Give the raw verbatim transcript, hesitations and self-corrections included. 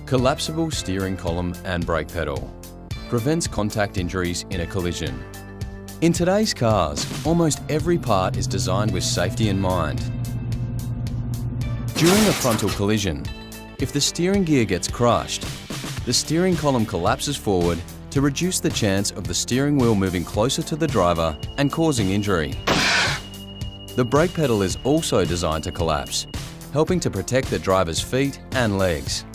Collapsible steering column and brake pedal. Prevents contact injuries in a collision. In today's cars, almost every part is designed with safety in mind. During a frontal collision, if the steering gear gets crushed, the steering column collapses forward to reduce the chance of the steering wheel moving closer to the driver and causing injury. The brake pedal is also designed to collapse, helping to protect the driver's feet and legs.